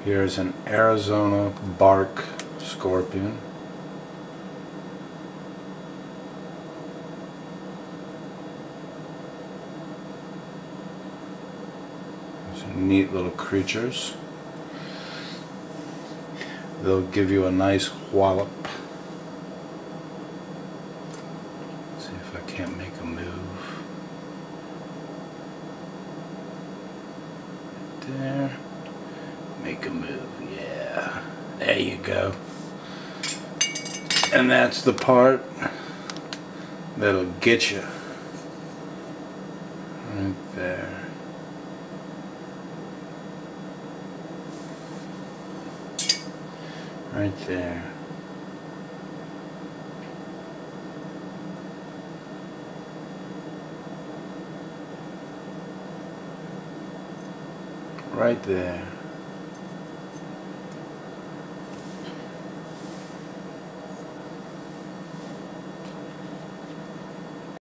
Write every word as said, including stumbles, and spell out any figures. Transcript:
Here's an Arizona bark scorpion. Some neat little creatures. They'll give you a nice wallop. Let's see if I can't make a move. Right there. Make a move, yeah. There you go. And that's the part that'll get you. Right there. Right there. Right there.